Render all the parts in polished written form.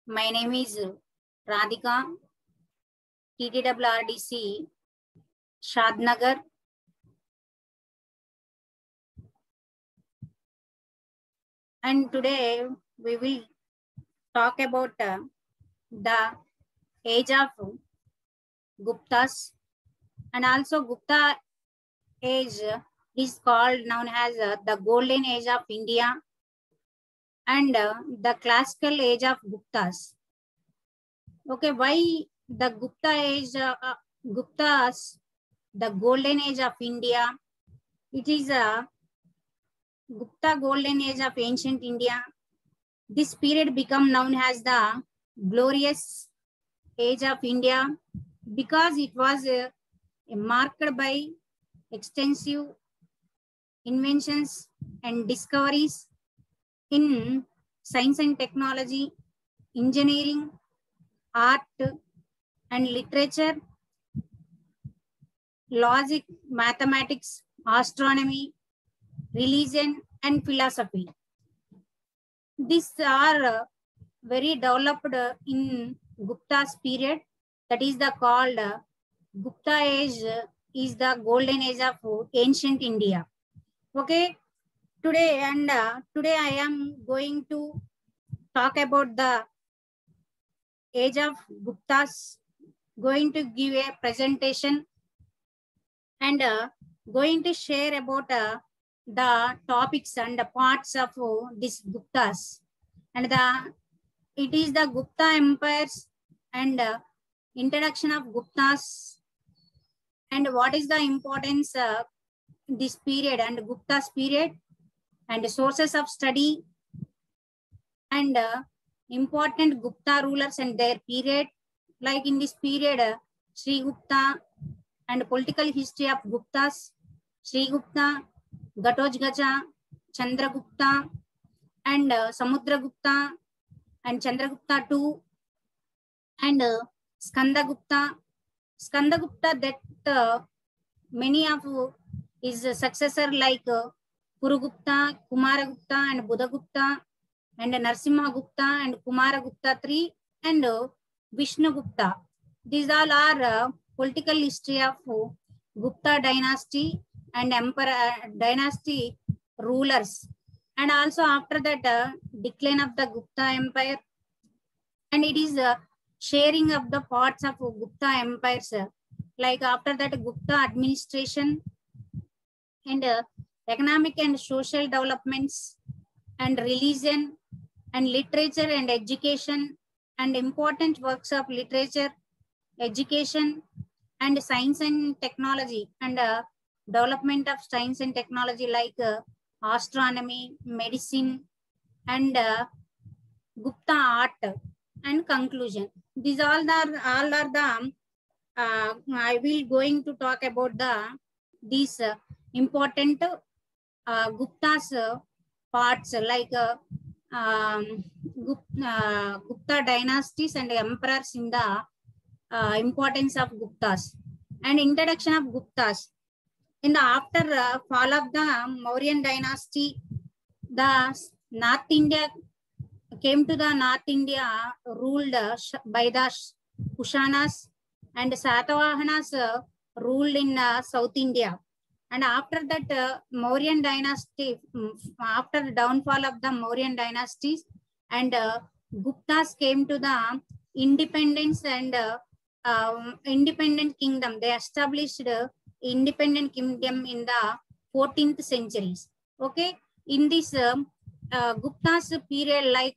My name is Radhika, TTWRDC, Shadnagar. And today we will talk about the age of Guptas, and also Gupta age is called known as the golden age of India and the classical age of Guptas. Okay, why the Gupta age, Guptas, the golden age of India? It is a Gupta golden age of ancient India. This period became known as the glorious age of India because it was marked by extensive inventions and discoveries in science and technology, engineering, art and literature, logic, mathematics, astronomy, religion and philosophy. These are very developed in Gupta's period. That is the called Gupta age is the golden age of ancient India. Okay, today I am going to talk about the age of Guptas. Going to give a presentation and going to share about the topics and the parts of this Guptas, and it is the Gupta empires and introduction of Guptas and what is the importance this period and Gupta's period and the sources of study and important Gupta rulers and their period. Like in this period, Sri Gupta and political history of Guptas, Sri Gupta, Gatotkacha, Chandragupta and Samudragupta and Chandragupta II and Skandagupta. Skandagupta that many of his successor like Purugupta, Kumaragupta and Buddhagupta and Narsimhagupta and Kumaragupta III and Vishnugupta. These all are political history of Gupta dynasty and emperor dynasty rulers. And also after that decline of the Gupta empire, and it is sharing of the parts of Gupta empires. Like after that Gupta administration and economic and social developments and religion and literature and education and important works of literature, education and science and technology and development of science and technology like astronomy, medicine and Gupta art and conclusion. These all are the I will going to talk about these important Gupta's parts like Gupta dynasties and emperors in the importance of Guptas and introduction of Guptas. In the after fall of the Mauryan dynasty, the North India came to the North India ruled by the Kushanas and Satavahanas ruled in South India. And after that Mauryan dynasty, after the downfall of the Mauryan dynasties and Guptas came to the independence and independent kingdom. They established independent kingdom in the 14th centuries. Okay, in this Gupta's period like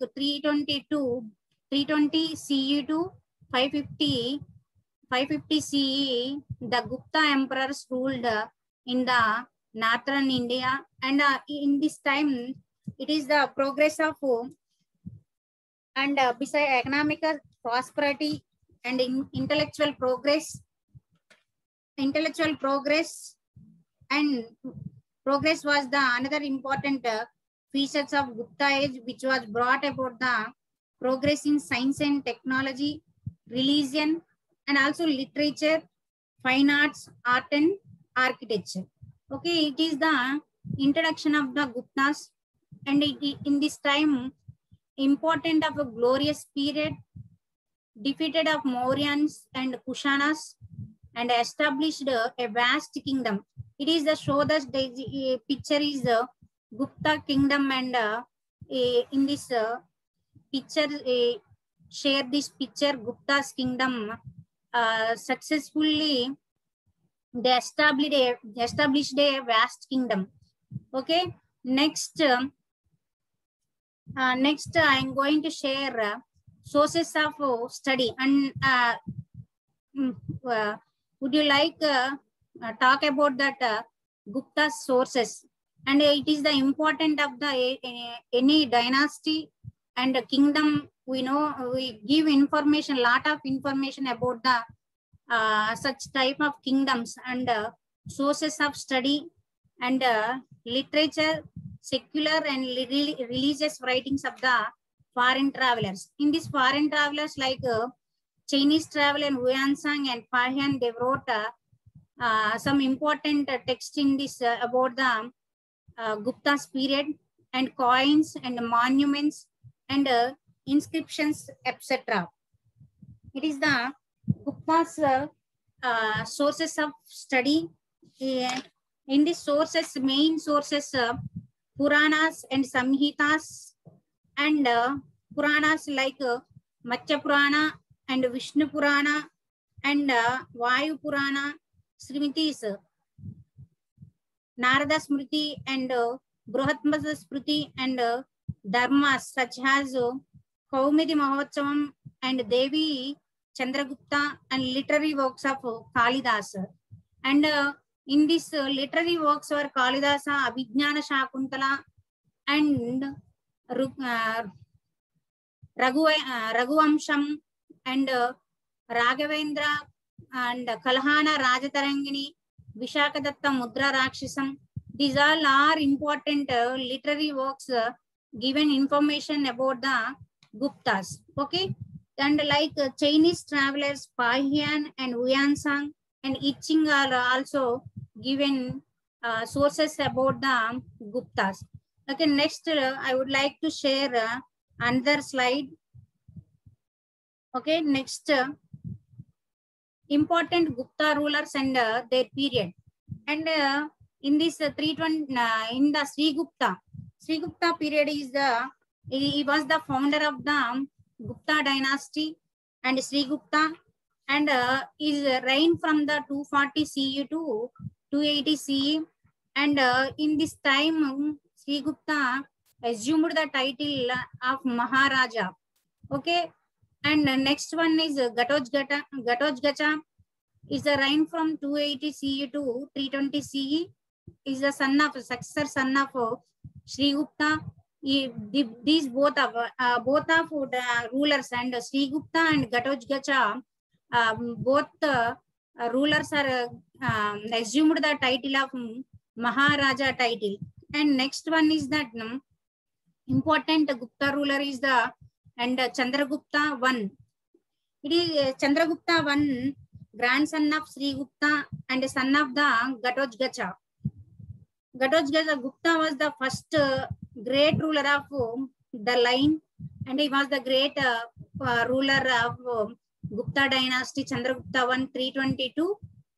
320 CE to 550 CE, the Gupta emperors ruled in the northern India, and in this time it is the progress of and beside economical prosperity and intellectual progress and progress was the another important features of Gupta age, which was brought about the progress in science and technology, religion and also literature, fine arts, art and architecture. Okay, it is the introduction of the Guptas, and in this time important of a glorious period, defeated of Mauryans and Kushanas, and established a vast kingdom. It is the show that the picture is the Gupta kingdom, and in this picture, share this picture, Gupta's kingdom successfully they established a vast kingdom. Okay, next I am going to share sources of study, and would you like talk about that Gupta's sources, and it is the important of the any dynasty and kingdom. We know we give information, lot of information about the such type of kingdoms and sources of study and literature, secular and religious writings of the foreign travelers. In these foreign travelers like Chinese traveler Huansang and Fahian, they wrote some important text in this about the Gupta's period, and coins and monuments and inscriptions, etc. It is the Gupta's sources of study. In these sources, main sources, Puranas and Samhitas, and Puranas like Matsya Purana and Vishnu Purana and Vayu Purana, Srimiti's Narada Smriti and Bruhatmasa Smriti and Dharmas such as Kaumidi Mahotsavam and Devi Chandragupta, and literary works of Kalidasa. And in this literary works were Kalidasa, Abhijnana Shakuntala, and Raghuvansham, and Raghavendra, and Kalhana Rajatarangini, Vishakadatta Mudra Rakshasam. These all are important literary works given information about the Guptas. Okay, and like Chinese travelers Fahian and Huansang and I Ching are also given sources about the Guptas. Okay, next I would like to share another slide. Okay, next important Gupta rulers and their period. And in this 320 in the Sri Gupta period is he was the founder of the Gupta dynasty and Sri Gupta, and is reigned from the 240 CE to 280 CE. And in this time, Sri Gupta assumed the title of Maharaja. Okay, and next one is Gatotkacha is the reign from 280 CE to 320 CE. Is the successor son of Sri Gupta. These both of the rulers, and Sri Gupta and Gatotkacha, both rulers are assumed the title of Maharaja title. And next one is that important Gupta ruler is the Chandragupta I. It is Chandragupta I, grandson of Sri Gupta and son of the Gatotkacha. Gatotkacha Gupta was the first great ruler of the line, and he was the great ruler of Gupta dynasty, Chandragupta I, 320 to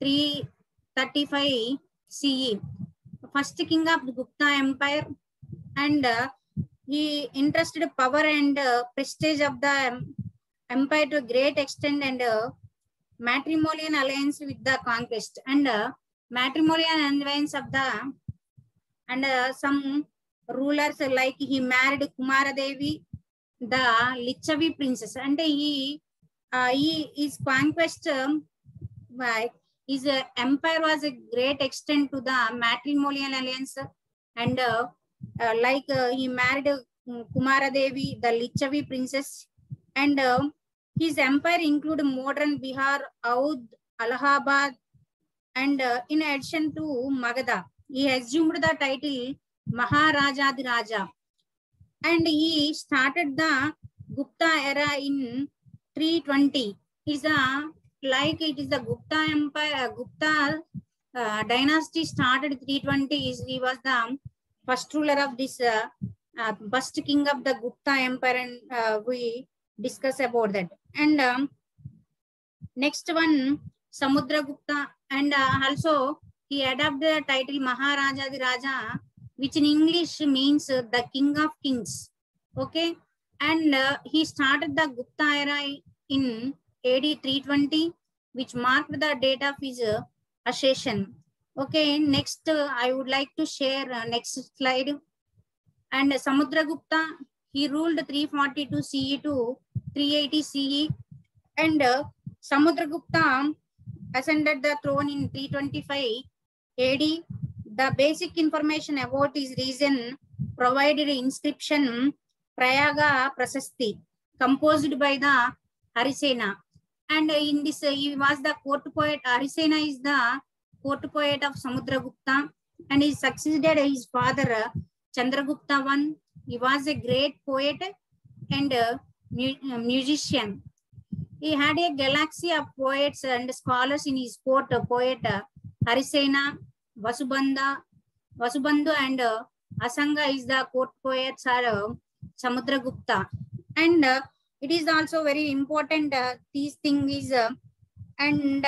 335 CE. First king of the Gupta Empire, and he entrusted power and prestige of the empire to a great extent, and matrimonial alliance with the conquest, and matrimonial alliance of the, and some rulers like he married Kumara Devi, the Lichavi princess, and his conquest his empire was a great extent to the matrimonial alliance, and like he married Kumara Devi, the Lichavi princess, and his empire included modern Bihar, Audh, Allahabad, and in addition to Magadha, he assumed the title Maharajadiraja, and he started the Gupta era in 320. Is like it is the Gupta Empire, Gupta dynasty started 320. He was the first ruler of this first king of the Gupta Empire, and we discuss about that. And next one, Samudragupta, and also he adopted the title Maharaja the Raja, which in English means the King of Kings. Okay, and he started the Gupta era in AD 320, which marked the date of his accession. Okay, next I would like to share next slide. And Samudragupta, he ruled 342 CE to 380 CE, and Samudragupta ascended the throne in 325 AD. The basic information about his reign provided inscription Prayaga Prasasti, composed by the Harisena. And in this, he was the court poet. Harisena is the court poet of Samudragupta, and he succeeded his father Chandragupta I. He was a great poet and musician. He had a galaxy of poets and scholars in his court. Poet Harisena, Vasubandhu, and Asanga is the court poets are Samudragupta. And it is also very important. These things is and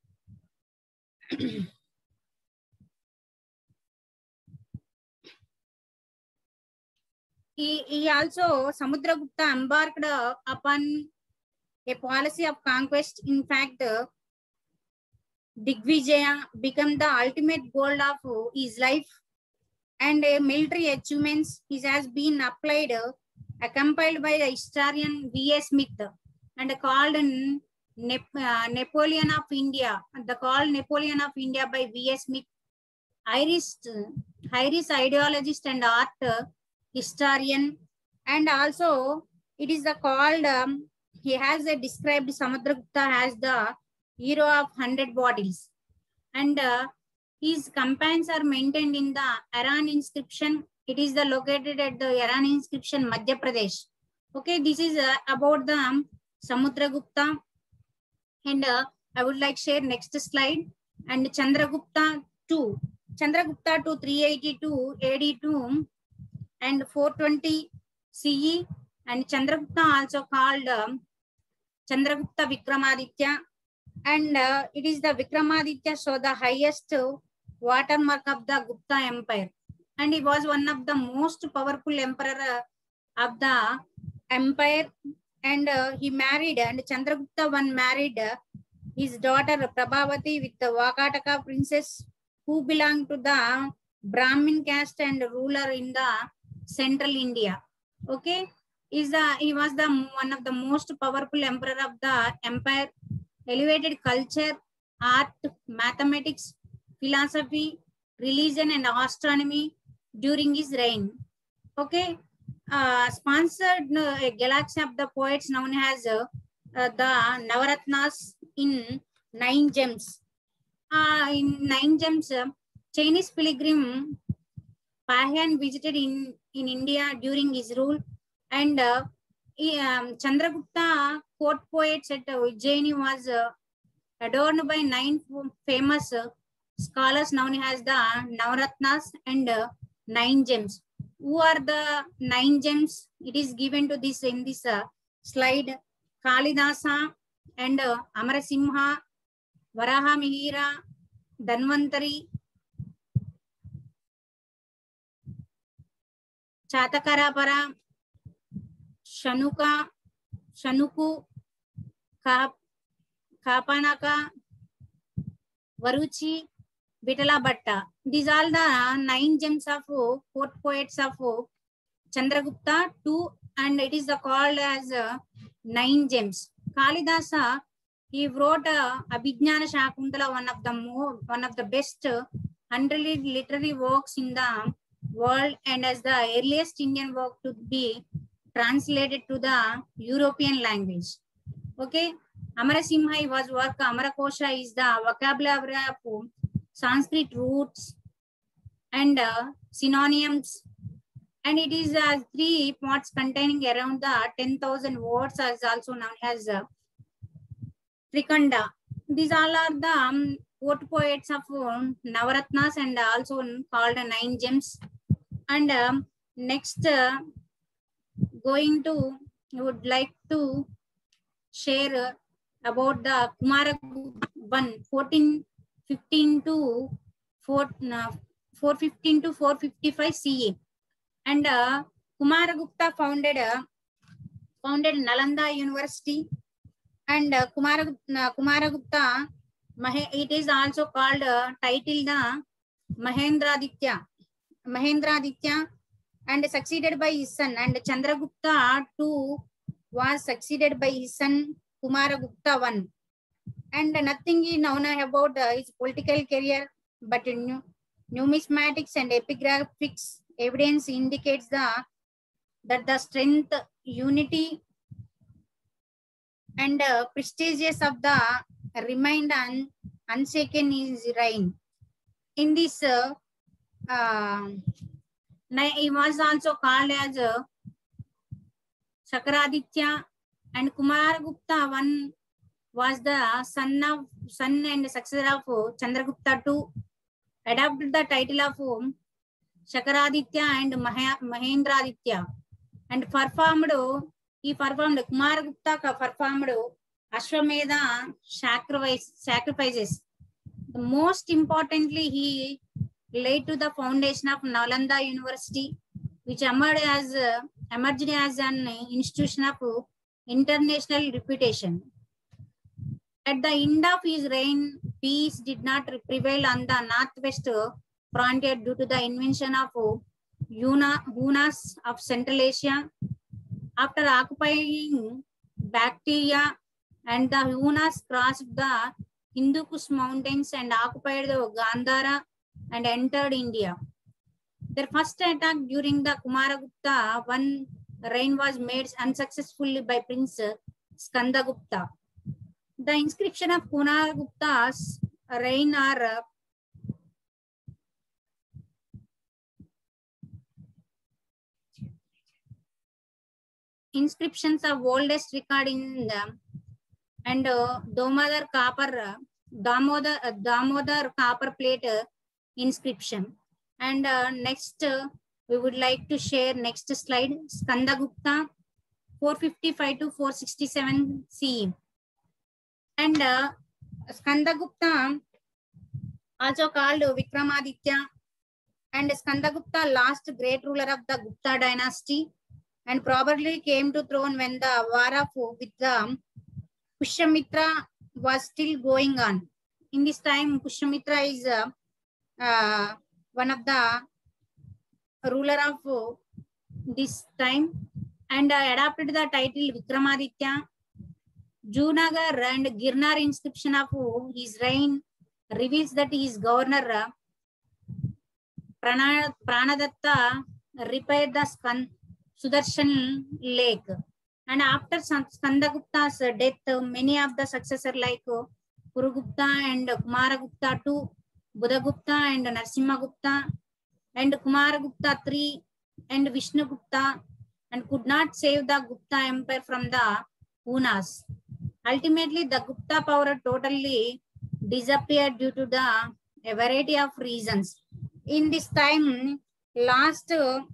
he also Samudragupta embarked upon a policy of conquest. In fact, Digvijaya became the ultimate goal of his life, and military achievements he has been applied, accompanied by the historian V.S. Smith, and called Napoleon of India. The called Napoleon of India by V.S. Smith, Irish ideologist and art historian, and also it is the called. He has described Samudragupta as the hero of 100 bodies, and his campaigns are maintained in the Aran inscription. It is located at the Aran inscription, Madhya Pradesh. Okay, this is about the Samudragupta, and I would like to share next slide. And Chandragupta II, Chandragupta II 382 AD2 and 420 CE, and Chandragupta also called Chandragupta Vikramaditya, and it is the Vikramaditya, so the highest watermark of the Gupta Empire, and he was one of the most powerful emperor of the empire, and he married, and Chandragupta I married his daughter Prabhavati with the Vakataka princess, who belonged to the Brahmin caste and ruler in the central India. Okay, he was one of the most powerful emperor of the empire, elevated culture, art, mathematics, philosophy, religion, and astronomy during his reign. Okay, sponsored a galaxy of the poets known as the Navaratnas in 9 gems. In 9 gems, Chinese pilgrim Pahyan visited in India during his rule, and Chandragupta court poets at Ujjaini was adorned by 9 famous scholars known as the Navaratnas and 9 gems. Who are the 9 gems? It is given to this in this slide. Kalidasa and Amarasimha, Varaha Mihira, Dhanvantari, Chatakarapara, Shanuku, Kapanaka, Varuchi, Vitala Bhatta. These are the 9 gems of court poets of Chandragupta II, and it is called as 9 gems. Kalidasa, he wrote Abhijnana Shakuntala, one of the best 100 literary works in the world, and as the earliest Indian work to be translated to the European language. Okay, Amarasimha was work. Amarakosha is the vocabulary of Sanskrit roots and synonyms, and it is 3 parts containing around the 10,000 words, as also known as Trikanda. These all are the court poets of Navaratnas and also called 9 gems. And Next, would like to share about the Kumaragupta 1415 to 415 to 455 CE. And Kumaragupta founded Nalanda University. And Kumaragupta, it is also called title the Mahendraditya, and succeeded by his son. And Chandragupta too was succeeded by his son Kumaragupta I. And nothing is known about his political career, but numismatics and epigraphics evidence indicates that the strength, unity, and prestigious of the remained unshaken in his reign. In this, he was also called as Chakraditya, and Kumaragupta I was the son and successor of Chandragupta II, adopted the title of Chakraditya and Mahendraditya, and Kumaragupta performed Ashwamedha sacrifices. Most importantly, he laid to the foundation of Nalanda University, which emerged as an institution of international reputation. At the end of his reign, peace did not prevail on the northwest frontier due to the invention of Hunas of Central Asia. After occupying Bactria, and the Hunas crossed the Hindu Kush mountains and occupied the Gandhara and entered India. Their first attack during the Kumaragupta I reign was made unsuccessfully by Prince Skandagupta. The inscription of Kumaragupta's reign are inscriptions of oldest record in the and Damodar copper plate inscription. And next, we would like to share next slide, Skandagupta 455 to 467 CE. And Skandagupta, also called Vikramaditya, and Skandagupta, last great ruler of the Gupta dynasty, and probably came to throne when the war with the Pushyamitra was still going on. In this time, Pushyamitra is one of the ruler of this time, and adopted the title Vikramaditya. Junagar and Girnar inscription of his reign reveals that his governor Pranadatta repaired the Sudarshan Lake. And after Skandagupta's death, many of the successors like Purugupta and Kumaragupta II, Buddhagupta and Narsimhagupta, and Kumaragupta III and Vishnugupta, and could not save the Gupta empire from the Hunas. Ultimately, the Gupta power totally disappeared due to a variety of reasons. In this time, last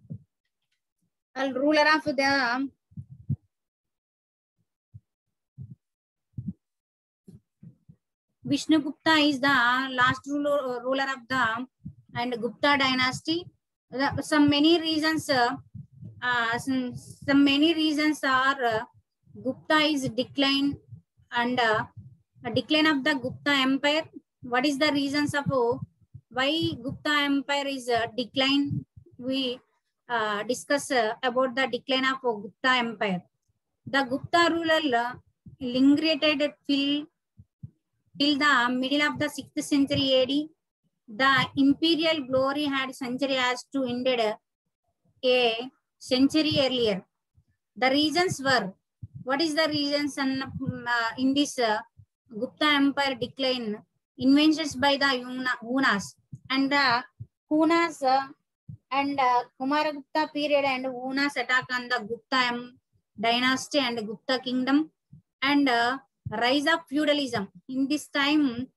ruler of the Vishnugupta is the last ruler of the and Gupta dynasty. Some many reasons are Gupta is decline and a decline of the Gupta empire. What is the reasons of why Gupta empire is decline? We discuss about the decline of Gupta empire. The Gupta ruler lingered till the middle of the 6th century AD. The imperial glory had century as to ended a century earlier. The reasons were, what is the reasons in this Gupta empire decline? Inventions by the Hunas, and the Hunas and Kumaragupta period and Hunas attack on the Gupta dynasty and Gupta kingdom, and rise of feudalism. In this time,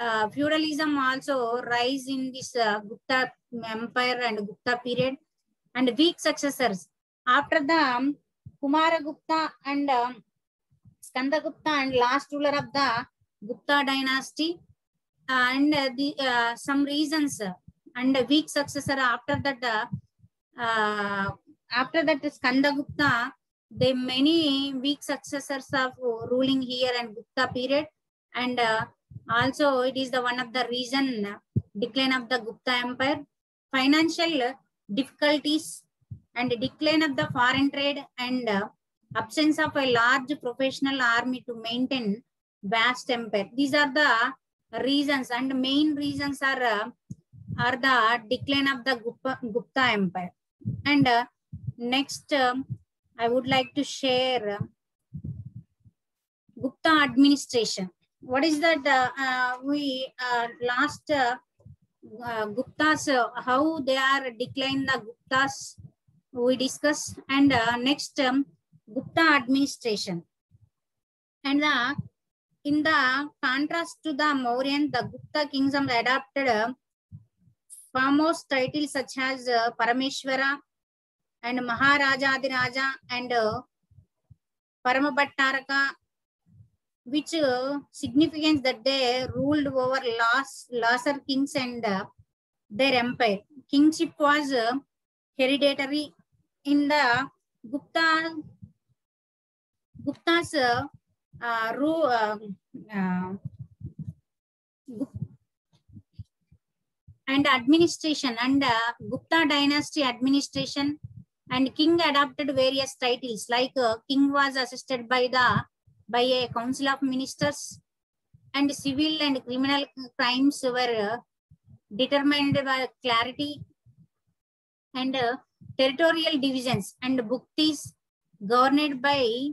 feudalism also rise in this Gupta empire and Gupta period. and weak successors. After the Kumaragupta and Skandagupta and last ruler of the Gupta dynasty, and some reasons and weak successor after that. After that Skandagupta, there many weak successors of ruling here and Gupta period, and also it is the one of the reason decline of the Gupta Empire, financial difficulties and decline of the foreign trade, and absence of a large professional army to maintain vast empire. These are the reasons, and main reasons are the decline of the Gupta Empire. And next, I would like to share Gupta administration. What is that? Last Guptas, how they are declined the Guptas, we discuss. And next, Gupta administration. And in the contrast to the Mauryan, the Gupta kingdom adopted foremost titles such as Parameshwara and Maharajadiraja and Paramabhattaraka, which significance that they ruled over lesser kings and their empire. Kingship was hereditary. In the Gupta's and administration, and Gupta dynasty administration, and king adopted various titles, like king was assisted by a council of ministers, and civil and criminal crimes were determined by clarity, and territorial divisions and bhuktis governed by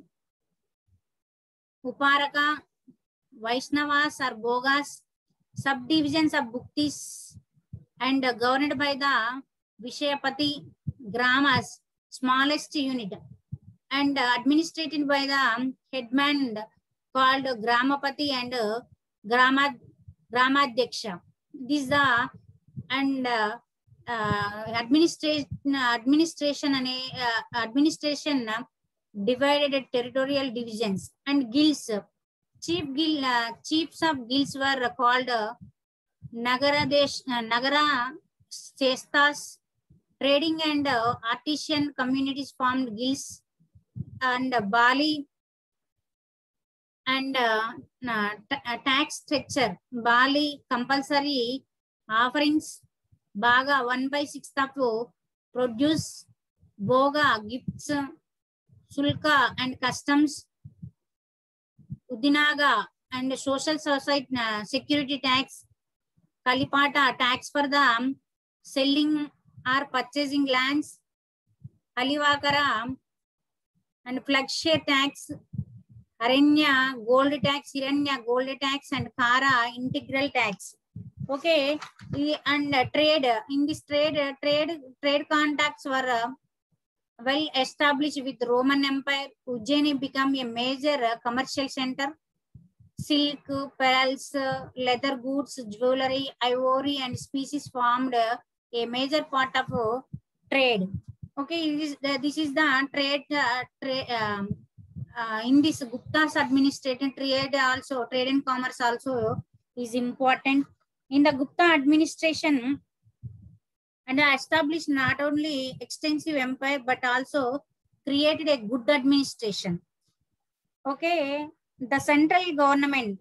Uparaka, Vaishnavas or Bogas, subdivisions of bhuktis and governed by the Vishayapati, Gramas, smallest unit, and administrated by the headman called Gramapati and Gramadhyaksha. These are and administration divided territorial divisions and guilds. Chiefs of guilds were called Nagara Chestas. Trading and artisan communities formed guilds, and Bali and tax structure. Bali compulsory offerings, Baga 1/6 of produce, Boga gifts, Sulka and customs, Udinaga and social society security tax, Kalipata tax for the selling or purchasing lands, Halivakara and flag share tax, Aranya gold tax, Hiranya gold tax, and Kara integral tax. Okay, and trade. In this trade contacts were well established with Roman Empire. Ujjaini became a major commercial center. Silk, pearls, leather goods, jewelry, ivory, and species formed a major part of trade. Okay, this is the trade. In this Gupta's administration, trade and commerce also is important. In the Gupta administration, and established not only extensive empire but also created a good administration. Okay, the central government,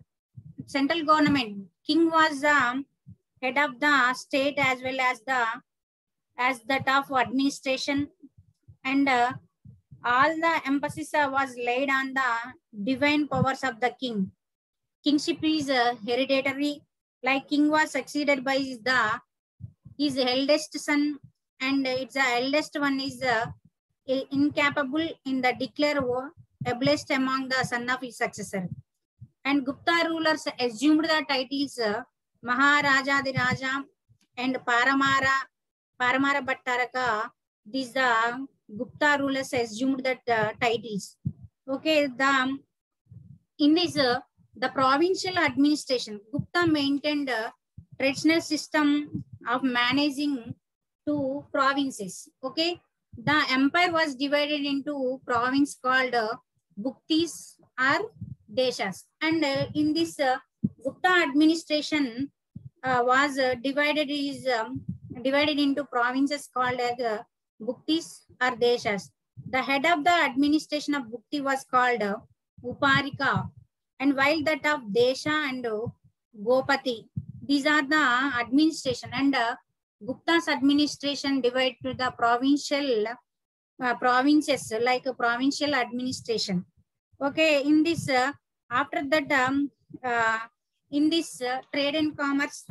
king was the head of the state as well as that of administration, and all the emphasis was laid on the divine powers of the king. Kingship is hereditary, like king was succeeded by his eldest son, and its eldest one is incapable in the declare war, ablest among the son of his successor. And Gupta rulers assumed the titles Maharajadiraja and Paramara Bhattaraka. These Gupta rulers assumed that titles. Okay, in this the provincial administration, Gupta maintained a traditional system of managing 2 provinces. Okay, The empire was divided into province called Buktis or Deshas. And in this Gupta administration was divided into provinces called as Buktis or Deshas. The head of the administration of Bukti was called Uparika, and while that of Desha and Gopati, these are the administration, and Gupta's administration divided to the provincial provinces like a provincial administration. Okay, in this after that in this trade and commerce,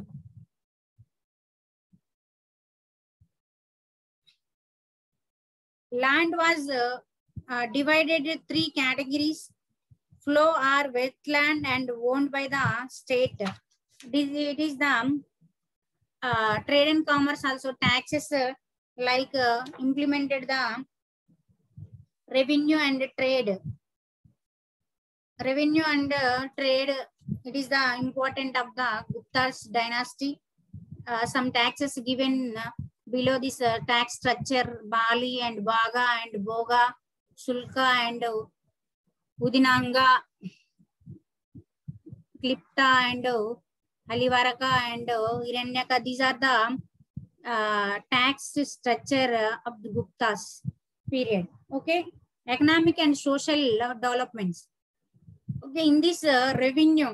land was divided in three categories: flow or wetland and owned by the state. It is the trade and commerce. Also taxes like implemented the revenue and trade. Revenue and trade, it is the important of the Gupta's dynasty. Some taxes given below this tax structure: Bali and Baga and Boga, Shulka and Udinanga, Klipta and Halivaraka and Hiranyaka. These are the tax structure of the Gupta's period. Okay, economic and social developments. Okay, in this revenue,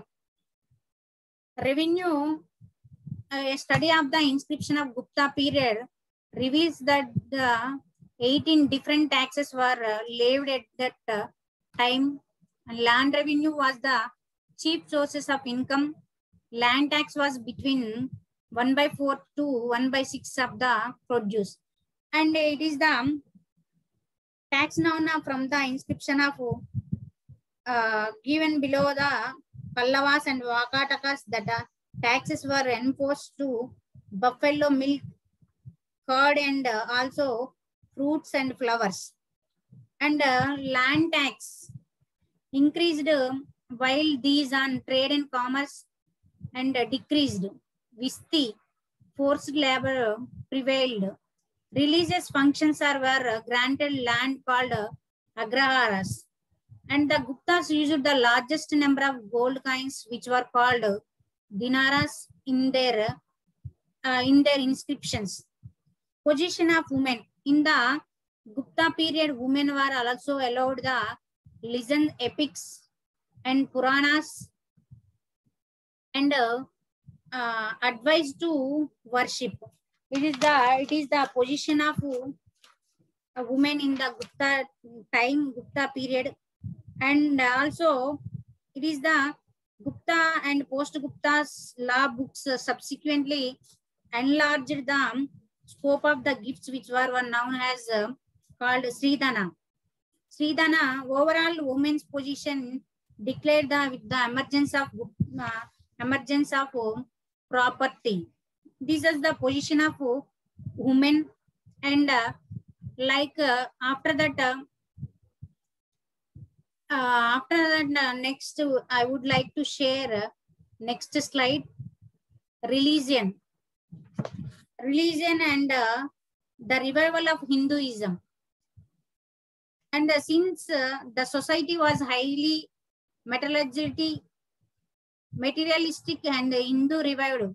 a study of the inscription of Gupta period reveals that the 18 different taxes were levied at that time, and land revenue was the chief sources of income. Land tax was between 1/4 to 1/6 of the produce, and it is the tax now from the inscription of given below the Pallavas and Vakatakas, that taxes were enforced to buffalo milk, curd, and also fruits and flowers. And land tax increased while these on trade and commerce, and decreased. Visti, forced labor prevailed. Religious functions were granted land called agraharas. And the Guptas used the largest number of gold coins, which were called dinaras, in their inscriptions. Position of women. In the Gupta period, women were also allowed the listen epics and Puranas, and advised to worship. It is the position of a woman in the Gupta time, Gupta period, and also it is the Gupta and post-Gupta's law books subsequently enlarged the scope of the gifts, which were known as called Sridhana. Sridhana, overall women's position declared with the emergence of property. This is the position of women, and after that next I would like to share next slide, religion and the revival of Hinduism. And since the society was highly materialistic and Hindu revived,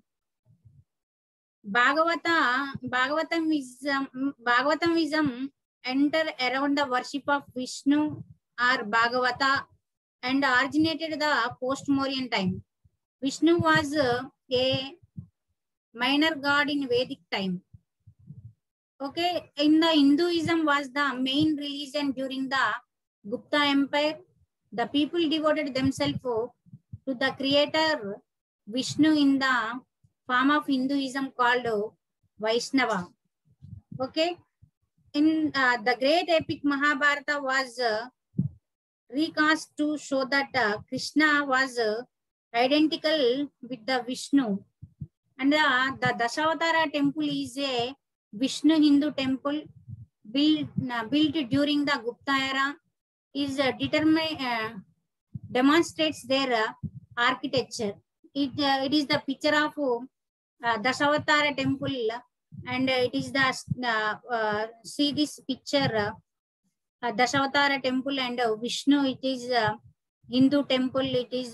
Bhagavatamism entered around the worship of Vishnu or Bhagavata and originated the post-Mauryan time. Vishnu was a minor god in Vedic time. Okay, in the Hinduism was the main religion during the Gupta Empire. The people devoted themselves to the creator Vishnu in the form of Hinduism called Vaishnava. Okay, in the great epic Mahabharata was recast to show that Krishna was identical with the Vishnu, and the Dashavatara temple is a Vishnu Hindu temple built during the Gupta era. Is demonstrates their architecture. It is the picture of Dashavatara temple and it is the see this picture, Dashavatara temple and Vishnu. It is Hindu temple. It is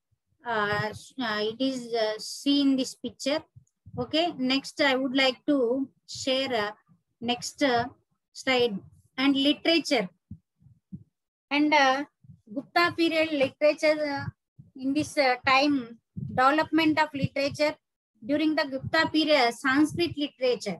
seen this picture. Okay. Next, I would like to share next slide and literature. And Gupta period literature in this time, development of literature during the Gupta period, Sanskrit literature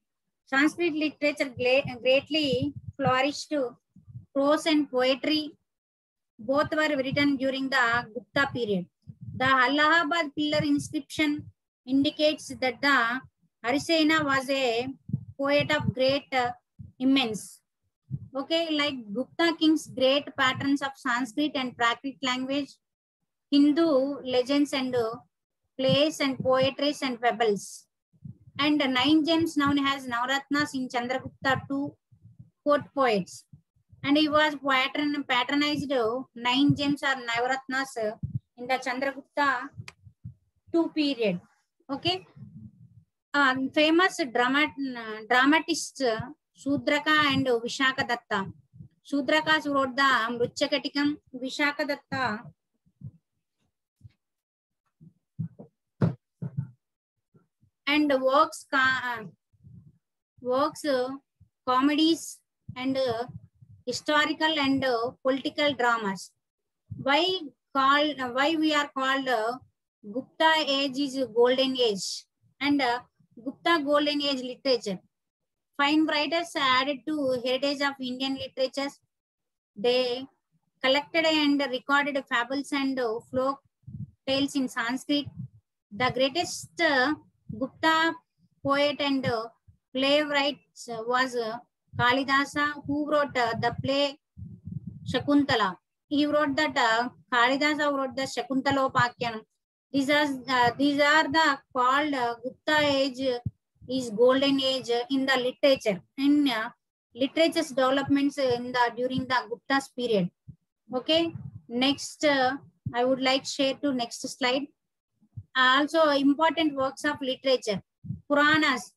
greatly flourished. Prose and poetry both were written during the Gupta period. The Allahabad pillar inscription indicates that the Harisena was a poet of great immense. Okay, like Gupta kings, great patrons of Sanskrit and Prakrit language, Hindu legends and plays and poetries and fables. And 9 gems known as Navaratnas in Chandragupta II court poets. And he was patronized 9 gems or Navaratnas in the Chandragupta II period. Okay. Famous dramatists Sudraka and Vishakadatta. Sudraka wrote the Mruchakatikam. Vishakadatta and works comedies and historical and political dramas. Why we are called Gupta age is golden age, and Gupta golden age literature. Fine writers added to heritage of Indian literatures. They collected and recorded fables and folk tales in Sanskrit. The greatest Gupta poet and playwright was Kalidasa, who wrote the play Shakuntala. He wrote that Kalidasa wrote the Shakuntalopakhyanam. These are the called Gupta age is golden age in the literature, in literature's developments in the during the Gupta's period. Okay, next I would like share to next slide. Also important works of literature, Puranas.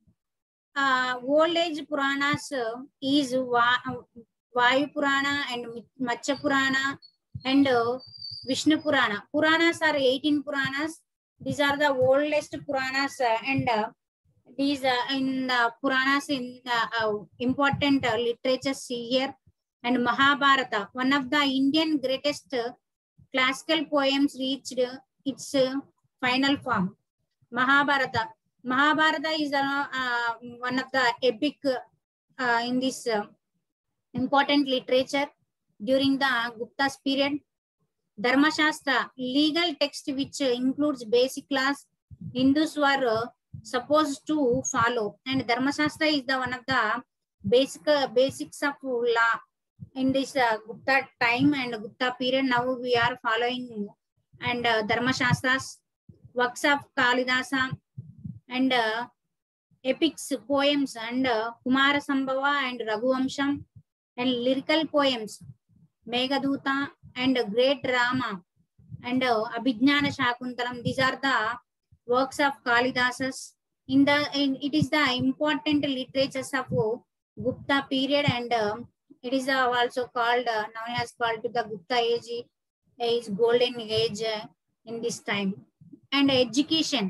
Old age Puranas is Vayu Purana and Matsya Purana and Vishnu Purana. Puranas are 18 Puranas. These are the oldest Puranas and these in Puranas in important literatures here. And Mahabharata, one of the Indian greatest classical poems, reached its final form. Mahabharata. Mahabharata is one of the epic in this important literature during the Gupta's period. Dharma Shastra, legal text which includes basic laws Hindus were supposed to follow, and Dharma Shastra is the one of the basics of law in this Gupta time and Gupta period. Now we are following and Dharma Shastras, works of Kalidasa and epics, poems and Kumara Sambhava and Raghuvamsham, and lyrical poems Meghaduta and great drama and Abhijnana Shakuntalam. These are the works of Kalidasas. It is the important literatures of Gupta period, and it is also called now has called to the Gupta age golden age in this time. And education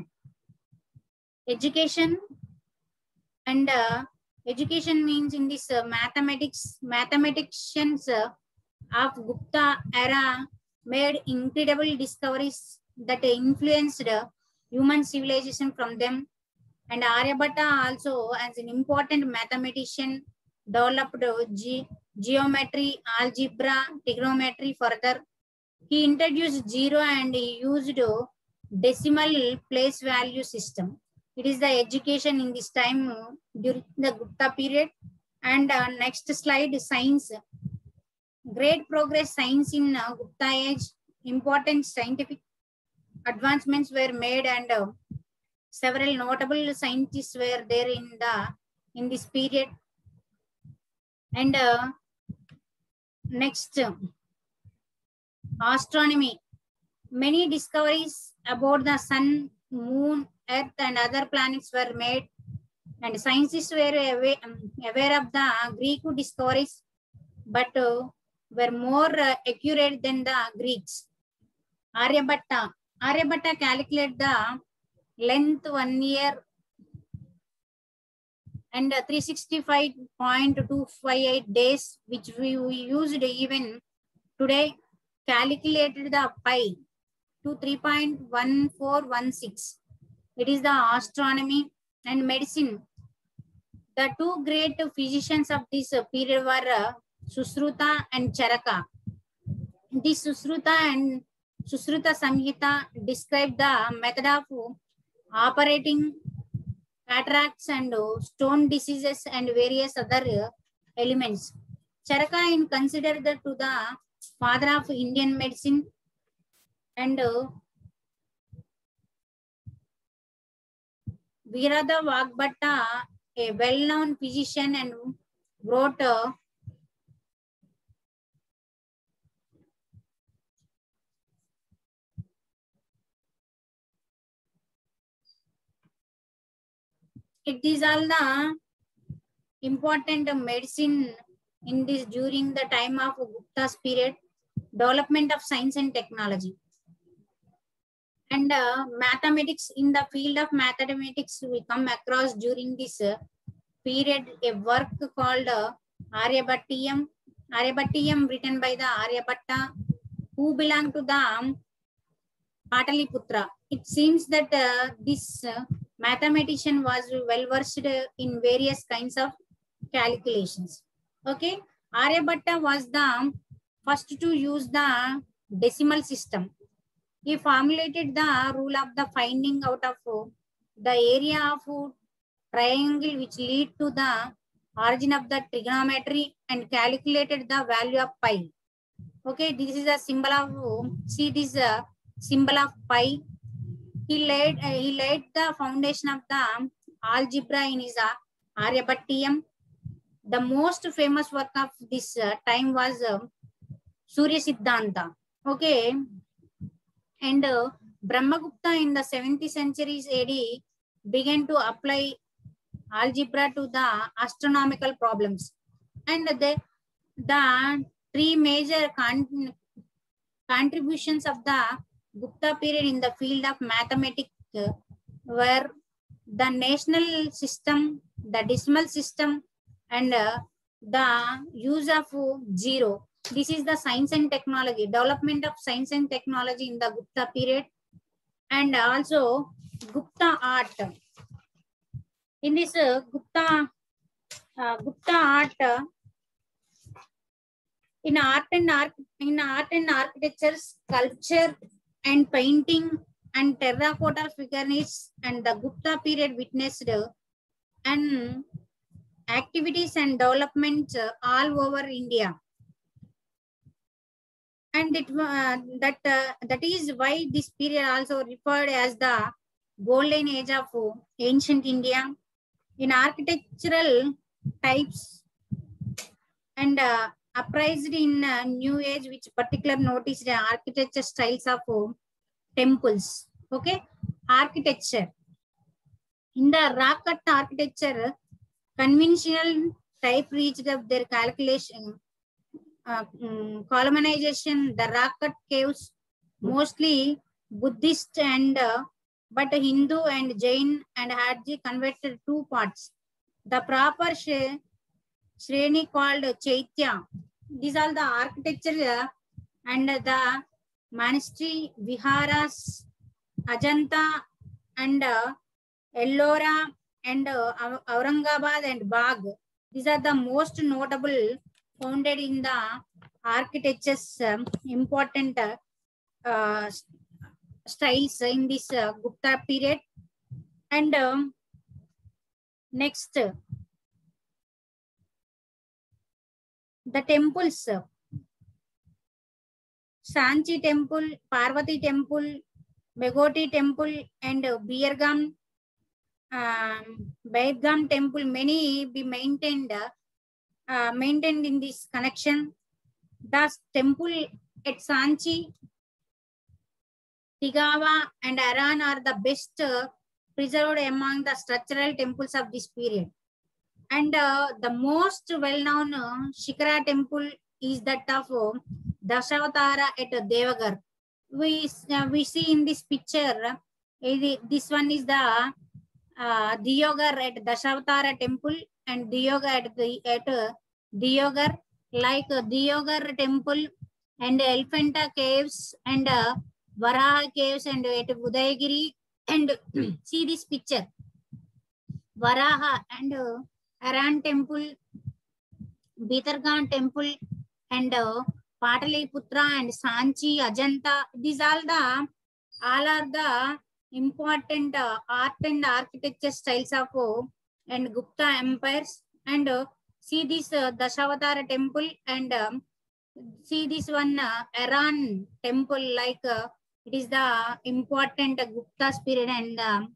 and education means in this mathematicians of Gupta era made incredible discoveries that influenced human civilization from them. And Aryabhatta also, as an important mathematician, developed geometry, algebra, trigonometry further. He introduced zero and he used decimal place value system. It is the education in this time during the Gupta period. And next slide, science. Great progress science in Gupta age. Important scientific advancements were made, and several notable scientists were there in this period. And next, astronomy. Many discoveries about the sun, moon, earth and other planets were made. And scientists were aware of the Greek discoveries, but were more accurate than the Greeks. Aryabhatta calculated the length 1 year and 365.258 days, which we used even today, calculated the pi to 3.1416. It is the astronomy and medicine. The two great physicians of this period were Sushruta and Charaka. This Sushruta and Sushruta Samhita describe the method of operating cataracts and stone diseases and various other elements. Charaka is considered to the father of Indian medicine, and Virada Vagbhatta, a well-known physician, and wrote it is all the important medicine in this during the time of Gupta's period, development of science and technology. And mathematics, in the field of mathematics, we come across during this period a work called Aryabhattiyam written by the Aryabhatta, who belonged to the Pataliputra. It seems that this mathematician was well versed in various kinds of calculations. Okay, Aryabhatta was the first to use the decimal system. He formulated the rule of the finding out of the area of triangle which lead to the origin of the trigonometry and calculated the value of pi. Okay, this is a symbol of, see this symbol of pi. He laid the foundation of the algebra in his Aryabhattiyam. The most famous work of this time was Surya Siddhanta. Okay, and Brahmagupta in the 70th century AD began to apply algebra to the astronomical problems. And the three major contributions of the Gupta period in the field of mathematics were the national system, the decimal system, and the use of zero. This is the science and technology, development of science and technology in the Gupta period, and also Gupta art. In this Gupta art, in art and architecture, sculpture and painting and terracotta figurines, and the Gupta period witnessed and activities and developments all over India. And that is why this period also referred as the golden age of ancient India. In architectural types and appraised in new age, which particular noticed the architecture styles of temples. Okay, architecture. In the rock cut architecture, conventional type reached of their calculation. Colonization, the rock cut caves, mostly Buddhist and but Hindu and Jain and Hadji converted two parts. The proper Shreni called Chaitya. These are the architecture and the monastery, Viharas, Ajanta and Ellora and Aurangabad and Bagh. These are the most notable founded in the architecture's important styles in this Gupta period. And next, the temples. Sanchi temple, Parvati temple, Megoti temple, and Birgam temple, many be maintained in this connection. The temple at Sanchi, Tigawa, and Aran are the best preserved among the structural temples of this period. And the most well-known Shikara temple is that of Dashavatara at Devagar. We see in this picture, this one is the Deogar at Dashavatara temple and Deogar at Deogar, like Deogar temple and Elephanta caves and Varaha caves and at Udayagiri. And see this picture, Varaha and Aran temple, Bitargan temple and Pataliputra and Sanchi, Ajanta. These all are the important art and architecture styles of and Gupta empires. And see this Dashavatara temple and see this one Aran temple, like it is the important Gupta's period and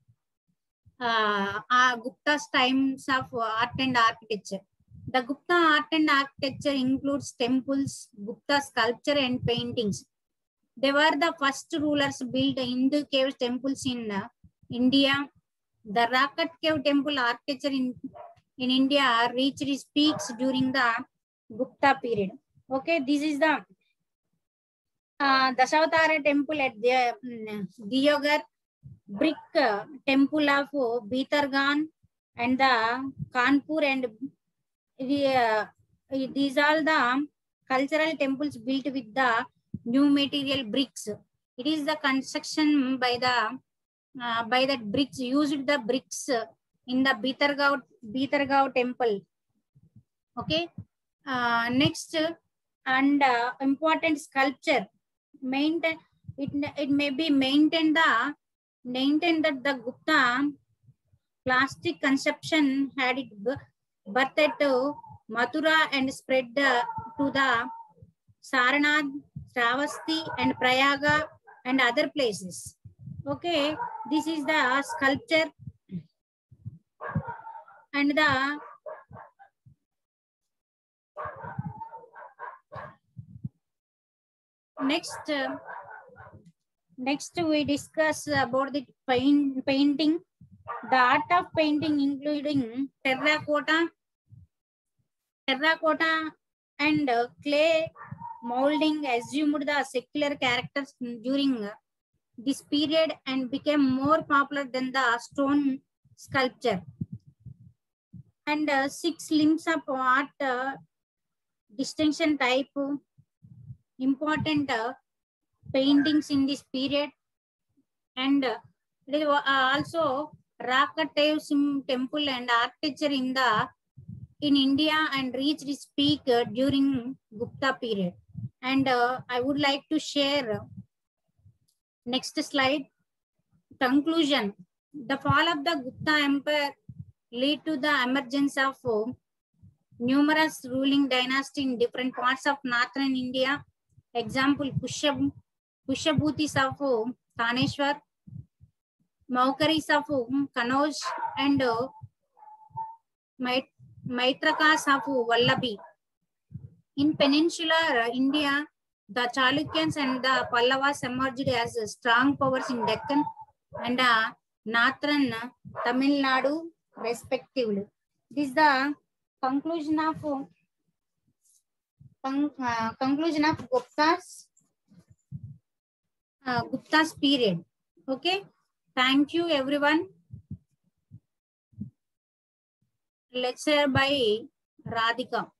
Gupta's times of art and architecture. The Gupta art and architecture includes temples, Gupta sculpture and paintings. They were the first rulers built Hindu cave temples in India. The Rakat cave temple architecture in India reached its peaks during the Gupta period. Okay, this is the Dashavatara temple at Deogar, brick temple of Bitargan and the Kanpur, and these are the cultural temples built with the new material bricks. It is the construction by the bricks, used the bricks in the Bitargaon temple. Okay, next and important sculpture. It may be maintained that the Gupta plastic conception had it birth at Mathura and spread to the Saranath, Sravasti and Prayaga and other places. Okay, this is the sculpture and the next we discuss about the painting. The art of painting, including terracotta and clay molding, assumed the secular characters during this period and became more popular than the stone sculpture. And 6 limbs of art distinction type, important paintings in this period. And also Rakat temple and architecture in India and reached its peak during Gupta period. And I would like to share next slide. Conclusion. The fall of the Gupta Empire led to the emergence of numerous ruling dynasties in different parts of northern India. Example, Pushabhutis of Taneshwar, Maukaris of Kanauj, and Maitrakas of Vallabhi. In peninsular India, the Chalukyans and the Pallavas emerged as strong powers in Deccan and northern Tamil Nadu, respectively. This is the conclusion of Gupta's period. Okay, thank you everyone. Lecture by Radhika.